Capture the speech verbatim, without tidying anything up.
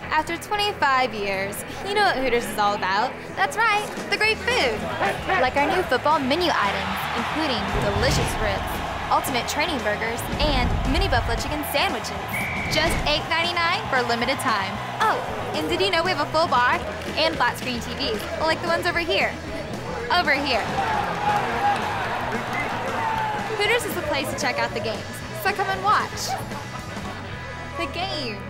After twenty-five years, you know what Hooters is all about. That's right, the great food. Like our new football menu items, including delicious ribs, ultimate training burgers, and mini buffalo chicken sandwiches. Just eight ninety-nine for a limited time. Oh, and did you know we have a full bar and flat screen T Vs, like the ones over here? Over here. Hooters is the place to check out the games, so come and watch. The games.